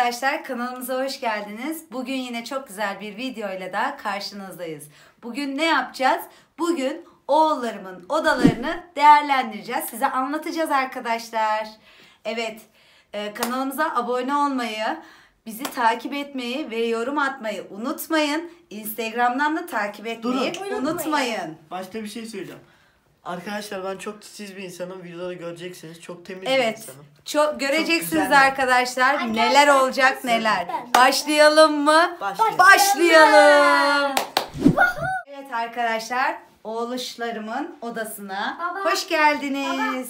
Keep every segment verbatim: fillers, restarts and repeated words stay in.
arkadaşlar, kanalımıza hoş geldiniz. Bugün yine çok güzel bir video ile daha karşınızdayız. Bugün ne yapacağız? Bugün oğullarımın odalarını değerlendireceğiz. Size anlatacağız arkadaşlar. Evet, e, kanalımıza abone olmayı, bizi takip etmeyi ve yorum atmayı unutmayın. Instagram'dan da takip etmeyi Durun. unutmayın. Başta bir şey söyleyeceğim. Arkadaşlar ben çok titiz bir insanım. Videoda göreceksiniz. Çok temiz Evet, bir insanım. çok göreceksiniz güzel. arkadaşlar. Arkadaşlar, Neler olacak neler. Başlayalım mı? Başlayalım. Başlayalım. Evet arkadaşlar, oğluşlarımın odasına Baba. hoş geldiniz.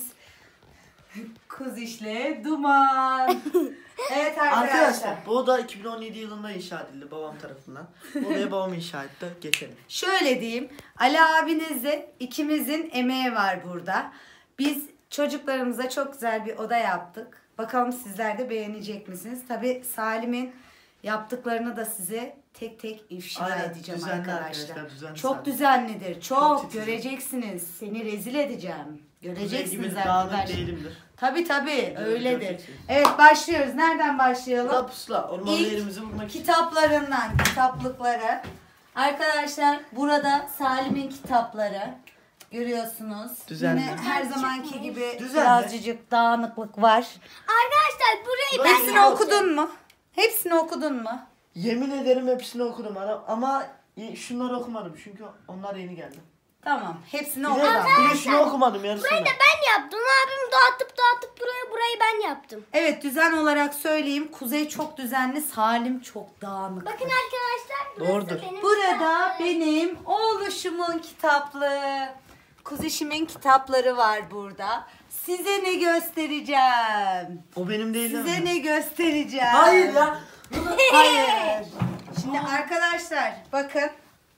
Kuzişle duman. Evet arkadaşlar. Arkadaşlar bu oda iki bin on yedi yılında inşa edildi babam tarafından. Bu odayı babam inşa etti. Geçelim. Şöyle diyeyim, Ali abinizle ikimizin emeği var burada. Biz çocuklarımıza çok güzel bir oda yaptık. Bakalım sizler de beğenecek misiniz? Tabii Salim'in yaptıklarını da size tek tek ifşa Aynen, edeceğim düzenli arkadaşlar. arkadaşlar, düzenli Çok Salim. düzenlidir. Çok, Çok titiz. göreceksiniz. Seni rezil edeceğim. Kuzey Göreceksiniz gibi arkadaşlar. dağınık değilimdir. Tabii tabii öyledir. göreceksiniz. Evet, başlıyoruz. Nereden Bu da başlayalım? pusula. Ormanda İlk yerimizi bulmak için. kitaplarından, kitaplıkları. Arkadaşlar burada Salim'in kitapları. Görüyorsunuz. Düzenli. Yine her zamanki gibi Düzenli. birazcık dağınıklık var. Arkadaşlar burayı ben Hepsini yaptım. okudun mu? Hepsini okudun mu? Yemin ederim hepsini okudum ara- ama şunları okumadım çünkü onlar yeni geldi. Tamam. Hepsini Bir de, okudum. bir de şunu okumadım yarısını. Burayı da ben yaptım. Abim dağıtıp dağıtıp buraya burayı ben yaptım. Evet, düzen olarak söyleyeyim. Kuzey çok düzenli, Salim çok dağınık. Bakın arkadaşlar burası Doğrudur. benim Burada kitaplarım. benim oğluşumun kitaplığı, kuzişimin kitapları var burada. Size ne göstereceğim? O benim değil Size mi? ne göstereceğim? Hayır ya. Hayır. Şimdi arkadaşlar bakın.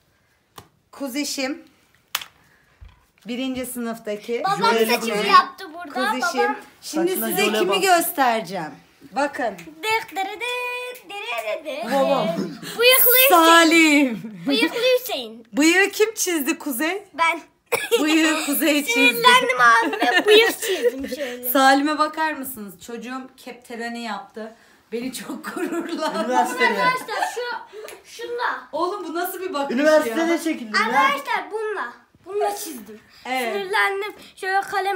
Kuzişim. Birinci sınıftaki. Babam Jöle saçımı kuzey. yaptı burada. Kuzişim. Babam Şimdi Saçına size jöle kimi bak. göstereceğim? Bakın. dık dırı dık dırı dık. Babam. Bıyıklı Hüseyin. Salim. Bıyıklı Hüseyin. Bıyığı kim çizdi Kuzey? Ben. Bıyığı Kuzey çizdi. Sinirlendim abime bıyık çizdim şöyle. Salim'e bakar mısınız? Çocuğum keptereni yaptı. Beni çok gururlandı. Üniversitede. Arkadaşlar şu şunla. Oğlum bu nasıl bir bakış Üniversitede ya? çekildim ya. Arkadaşlar bununla. Bununla çizdim. Evet. Sinirlendim. Şöyle kalem...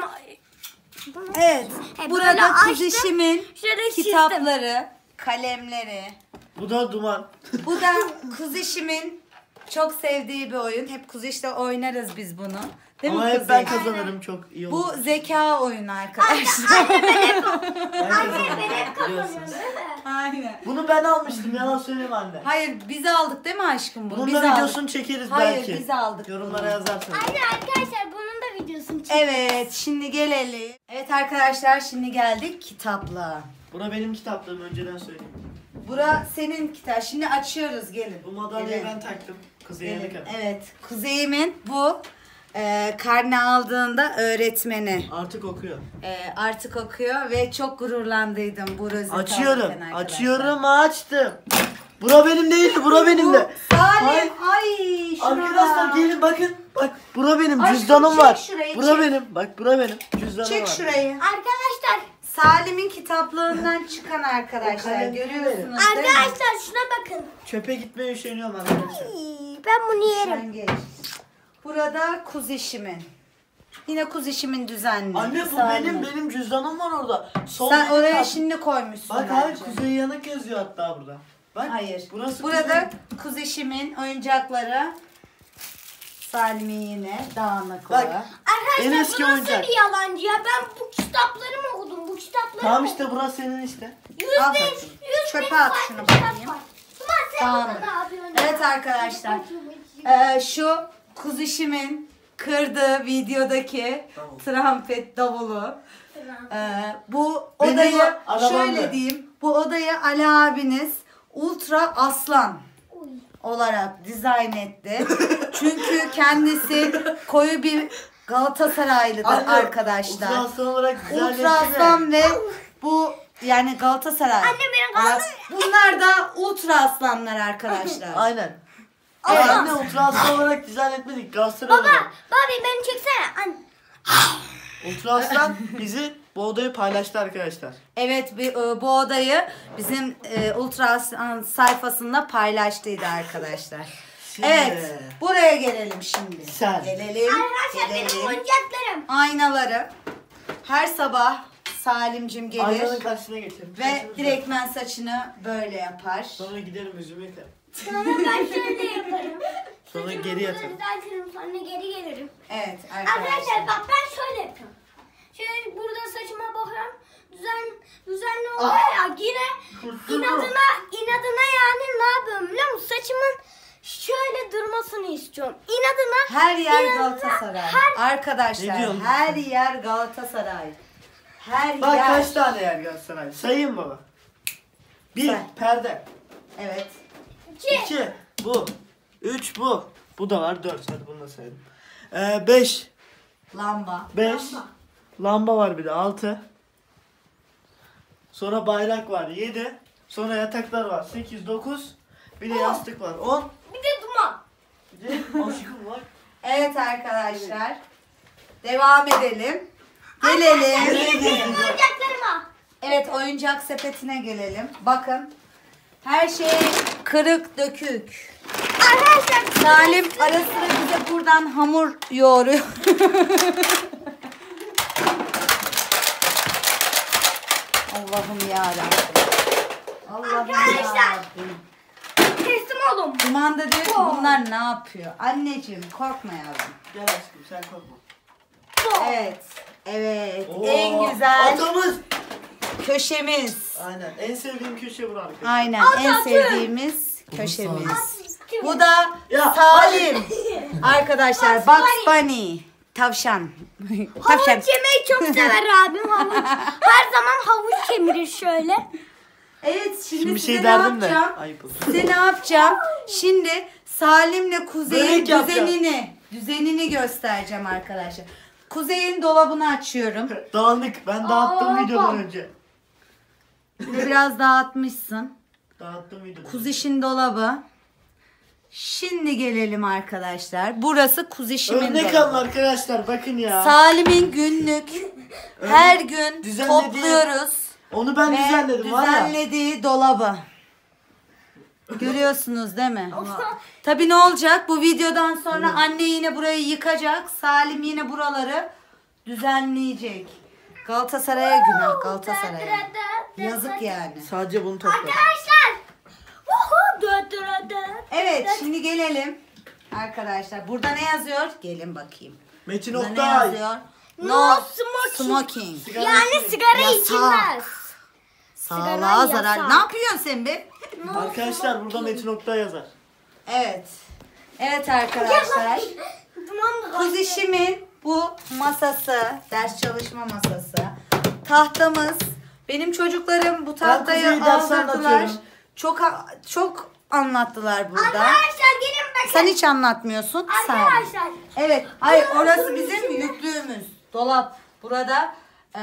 Evet. He, böyle Burada açtım. Kuzişimin Şöyle çizdim. kitapları, kalemleri. Bu da duman. Bu da Kuzişimin çok sevdiği bir oyun. Hep Kuziş'le oynarız biz bunu. Değil Ama mi hep Kuzey? ben kazanırım çok iyi olur. Bu zeka oyunu arkadaşlar. Ben Anne kazanırım. ben hep kazanıyorum Biliyorsunuz. değil mi? Aynen. Bunu ben almıştım yalan söyleme anne. Hayır, biz aldık değil mi aşkım bunu? Bunun Biz da aldık. videosunu çekeriz Hayır, belki. biz aldık Yorumlara bunu. yazarsınız. Aynen arkadaşlar bunun da videosunu çektim. Evet, şimdi gelelim. Evet arkadaşlar, şimdi geldik kitapla. Buna benim kitaplığım önceden söyleyeyim. Bura senin kitap. Şimdi açıyoruz, gelin. Bu madalyayı Gelin. ben taktım. Kızı Gelin. yemek yaptım. Evet, Kuzey'imin bu e, karne aldığında öğretmeni. Artık okuyor. E, artık okuyor ve çok gururlandıydım bu rozeti Açıyorum. alırken arkadaşlar. Açıyorum açtım. Bura benim değildi. Bura benim de. Salim, Hayır. ay şuna Arkadaşlar bak. gelin bakın. Bak bura benim Aşkım, cüzdanım çek var. şurayı, Bura çek. benim. Bak bura benim. Cüzdanım Çek var. şurayı. Arkadaşlar Salim'in kitaplığından çıkan arkadaşlar, O kalem görüyorsunuz değil mi? arkadaşlar şuna bakın. Çöpe gitmeye üşeniyorum arkadaşlar. İyi, ben bunu yerim. Sen geç. Burada Kuzişimin. Yine Kuzişimin düzenli. Anne bu Salim'in. benim benim cüzdanım var orada. Sol Sen benim oraya var. şimdi koymuşsun. Bak hayır bence. Kuzey Yanık yazıyor hatta burada. Bak. Hayır. Burası Burada Kuzey. Kuzişimin oyuncakları. Salim'in yine dağınık Bak. olan. En Arkadaşlar eski bu nasıl oyuncak. bir yalancı ya? Ben bu kitapları mı okudum? Bu kitapları Tamam mı işte burası senin işte. Yüzde Al. yüz, yüz Çöpe bin at farklı şunu kitap bakayım. var. Ulan sen Tamam. burada ne yapıyorsun? Evet ya? arkadaşlar. Ee, şu Kuzişimin kırdığı videodaki Davul. trompet davulu. Ee, bu Benim odayı var, arabamda. şöyle diyeyim. Bu odayı Ali abiniz Ultra Aslan Uy. olarak dizayn etti. Çünkü kendisi koyu bir Galatasaraylıdır Anne, arkadaşlar. Ultra Aslan olarak güzel Ultra Aslan ve bu yani Galatasaray. Anne benim olarak- Bunlar da Ultra Aslanlar arkadaşlar. Aynen. Evet. Evet. Anne Ultra Aslan olarak dizayn etmedik. Galatasaray Baba, olarak. babi beni çeksene. Anne. Ultra Aslan bizi bu odayı paylaştı arkadaşlar. Evet, bir, e, bu odayı bizim e, Ultrasan sayfasında paylaştıydı arkadaşlar. Şimdi- Evet, buraya gelelim şimdi. Sen. Gelelim, Arkadaşlar benim gelelim. oyuncaklarım. Aynaları. Her sabah Salimcim gelir Aynanın karşısına geçelim. ve direktmen saçını böyle yapar. Sonra giderim yüzümü yıkarım. Sonra ben şöyle yaparım. Sonra Saçımı geri burada yatarım. düzeltirim, sonra geri gelirim. Evet Arkadaşlar arkadaşlar. bak ben şöyle yapıyorum. Şöyle burada saçıma bakıyorum. Düzen, düzenli Ah. oluyor ya yine Kurtuldum. inadına inadına yani ne yapıyorum biliyor musun? Saçımın şöyle durmasını istiyorum. İnadına Her yer inadına Galatasaray. her- Arkadaşlar Ne diyorsun? her yer Galatasaray. Her Bak yer. kaç tane yer Galatasaray? Sayayım baba. Bir Say. perde. Evet. iki, İki bu. Üç bu. Bu da var. Dört. Hadi bunu da sayalım. Ee, beş. Lamba. Beş. Lamba var bir de. Altı. Sonra bayrak var. Yedi. Sonra yataklar var. Sekiz, dokuz. Bir de yastık var. On. bir de duman. Bir de aşkım var. Evet arkadaşlar. Devam edelim. Gelelim. Benim oyuncaklarıma. Evet, oyuncak sepetine gelelim. Bakın. Her şey kırık dökük. Arkadaşlar Salim ara sıra bize buradan hamur yoğuruyor. Allah'ım yarabbim. Allah'ım Arkadaşlar. yarabbim. teslim olun. Duman da diyor ki bunlar ne yapıyor? Anneciğim korkma yavrum. Gel aşkım sen korkma. Evet. Evet. Oo, En güzel Atamız. köşemiz. Aynen. En sevdiğim köşe bu arkadaşlar. Aynen en Atatürk. sevdiğimiz köşemiz. Kim? Bu da Ya, Salim. Arkadaşlar Bugs Bugs Bunny. Tavşan. Tavşan. Havuç yemeyi çok sever abim havuç. Her zaman havuç kemirir şöyle. Evet şimdi, Şimdi bir size şey ne derdim de. yapacağım? Ayıp olur. Size ne yapacağım? Şimdi Salim'le Kuzey'in Börek yapacağım. düzenini, düzenini göstereceğim arkadaşlar. Kuzey'in dolabını açıyorum. Dağınık. Ben dağıttım Aa, videodan bak. önce. Bir de biraz dağıtmışsın. Dağıttım videodan. Kuziş'in dolabı. Şimdi gelelim arkadaşlar. Burası Kuziş'imin Örnek dolabı. alın arkadaşlar. Bakın ya. Salim'in günlük her gün düzenlediği- topluyoruz Onu ben ve düzenledim var ya. düzenlediği dolabı. Görüyorsunuz değil mi? Tabii ne olacak? Bu videodan sonra anne yine burayı yıkacak. Salim yine buraları düzenleyecek. Galatasaray'a günah Galatasaray'a. Yazık yani. Sadece bunu topladım. Arkadaşlar. Vuhu, dö, dö, dö. Evet şimdi gelelim. Arkadaşlar burada ne yazıyor? Gelin bakayım. Metin Burada ne Oktay. yazıyor? No smoking. smoking. Sigara Yani içmeyin. sigara Yasak. içilmez. Sağlığa Sigara zarar. yasak. Ne yapıyorsun sen be? No Arkadaşlar burada smoking. Metin Oktay yazar. Evet. Evet arkadaşlar. Duman da Kuzişimin bu masası, ders çalışma masası. Tahtamız. Benim çocuklarım bu tahtayı Kuzey'e ders aldırdılar. anlatıyorum. Çok çok anlattılar burada. Arkadaşlar gelin bakın. Sen hiç anlatmıyorsun. Sen. Arkadaşlar. Evet. Hayır orası bizim yüklüğümüz. Dolap. Burada eee,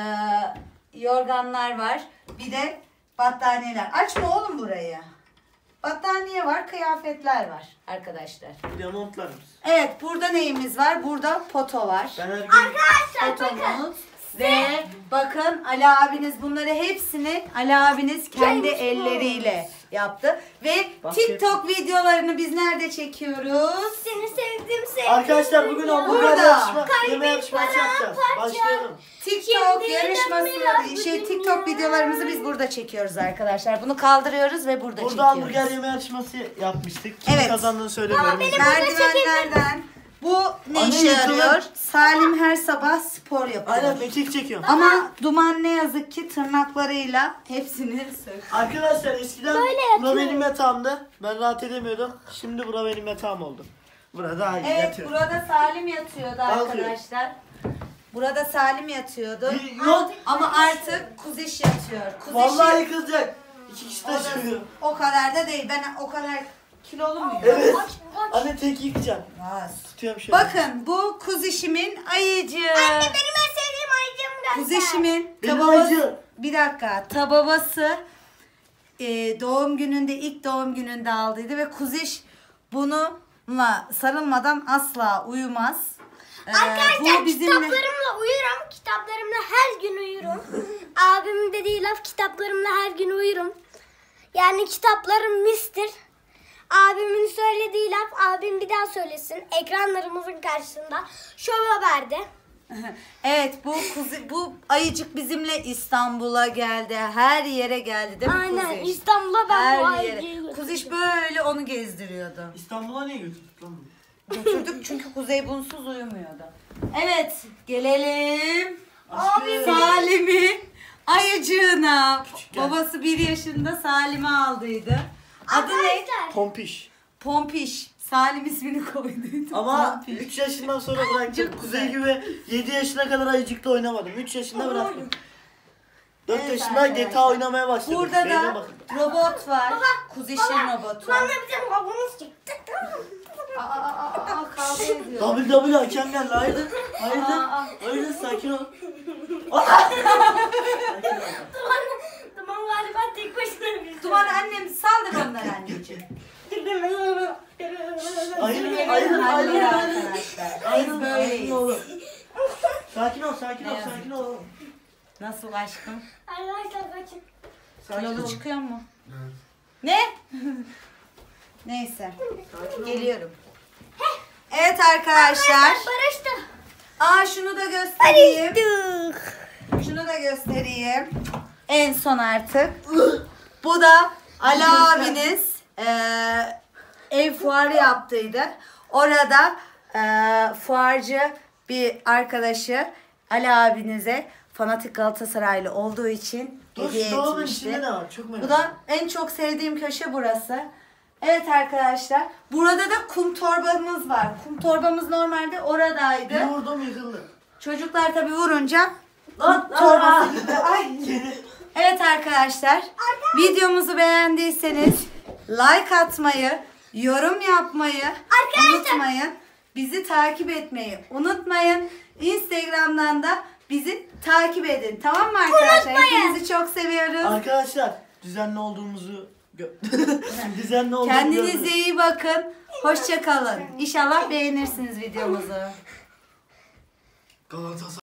yorganlar var. Bir de battaniyeler. Açma oğlum burayı. Battaniye var, kıyafetler var arkadaşlar. Bir de montlarımız. Evet, burada neyimiz var? Burada poto var. Ben her gün Arkadaşlar bakın. Potomuz. Ve bakın Ali abiniz bunları hepsini Ali abiniz kendi James elleriyle yaptı. Ve Basket. TikTok videolarını biz nerede çekiyoruz? Seni sevdim sevdim. Arkadaşlar bugün hamburger Burada. yarışma, Kalbim yeme yarışması yapacağız. paramparça. Başlayalım. TikTok Şimdi yarışması, biraz şey bu TikTok dünya- videolarımızı biz burada çekiyoruz arkadaşlar. Bunu kaldırıyoruz ve burada, Burada çekiyoruz. hamburger yeme yarışması yapmıştık. Kim Evet. kazandığını söylemiyorum. Ama benim- Merdivenlerden bu ne Anne işe yıkılır. yarıyor? Salim her sabah spor yapıyor. Aynen mekik çekiyorum. Ama Duman ne yazık ki tırnaklarıyla hepsini söktü. Arkadaşlar eskiden Böyle bura yapıyorum. benim yatağımdı. Ben rahat edemiyordum. Şimdi bura benim yatağım oldu. Burada daha iyi Evet, yatıyorum. burada Salim yatıyordu Kalkıyor. arkadaşlar. Burada Salim yatıyordu. Bir- Yok. Ama artık Kuziş yatıyor. Kuziş'i Vallahi yıkılacak. İki kişi o, da- taşıyor. o kadar da değil. Ben o kadar kilolu muyum? Evet. Aç, aç. Anne tek yıkacağım. Az. Tutuyorum şöyle. Bakın bu Kuziş'imin ayıcı. Anne benim en sevdiğim ayıcım göster. Kuziş'imin Benim tababası. ayıcı. Bir dakika. Tababası e, doğum gününde ilk doğum gününde aldıydı ve Kuziş bununla sarılmadan asla uyumaz. Ee, Arkadaşlar bu bizimle... kitaplarımla uyurum. Kitaplarımla her gün uyurum. Abimin dediği laf kitaplarımla her gün uyurum. Yani kitaplarım mistir. Abimin söylediği laf abim bir daha söylesin. Ekranlarımızın karşısında. Şov Haber'de. Evet, bu kuzi, bu ayıcık bizimle İstanbul'a geldi. Her yere geldi değil mi Aynen Kuziş? İstanbul'a ben bu Her ayı yere. Kuziş böyle onu gezdiriyordu. İstanbul'a niye götürdük lan bunu? Götürdük çünkü Kuzey bunsuz uyumuyordu. Evet, gelelim. Aşkım. Salim'in ayıcığına. Küçükken. Babası bir yaşında Salim'i aldıydı. Adı ne? Arkadaşlar, Pompiş. Pompiş. Salim ismini koyduydu. Ama Pompiş. üç yaşından sonra bıraktım. Çok Kuzey güzel. gibi yedi yaşına kadar ayıcıkta oynamadım. üç yaşında bıraktım. dört Evet yaşında arkadaşlar. G T A oynamaya başladım. Burada Beğene da bakın. robot var. Kuziş'in robotu. Bana bizim babamız çıktı. Aa, aa, aa, aa, kavga ediyor. W W hakem geldi. Hayırdır? Hayırdır? Aa, aa. Hayırdır? Sakin ol. Duman, Duman galiba tek başına bir Duman annem saldır onları anneciğim. Hayırdır? Hayırdır? Hayır Hayırdır? arkadaşlar. Biz Hayırdır? böyleyiz. oğlum. Sakin ol, sakin ol, Ne yazık sakin ol. oğlum. Nasıl aşkım? Arkadaşlar kaçın. Sakin Kilolu ol. çıkıyor mu? Ne? Neyse. Sakin ol. Geliyorum. Evet arkadaşlar. Barıştı. Aa şunu da göstereyim. Barıştık. Şunu da göstereyim. En son artık. Bu da Ali abiniz eee, ev fuarı yaptıydı. Orada eee, fuarcı bir arkadaşı Ali abinize fanatik Galatasaraylı olduğu için Dur hediye şu dolabın etmişti. içinde ne var? Çok merak Bu da en çok sevdiğim köşe burası. Evet arkadaşlar. Burada da kum torbamız var. Kum torbamız normalde oradaydı. Bir vurdum yıkıldı. Çocuklar tabii vurunca Lan torbası gitti. Ay. Geri. Evet arkadaşlar. Videomuzu beğendiyseniz like atmayı, yorum yapmayı unutmayın. Bizi takip etmeyi unutmayın. Instagram'dan da bizi takip edin. Tamam mı arkadaşlar? Hepinizi çok seviyoruz. Arkadaşlar düzenli olduğumuzu gö- düzenli olduğumuzu Kendinize gördünüz. iyi bakın. Hoşça kalın. İnşallah beğenirsiniz videomuzu. Galatasaray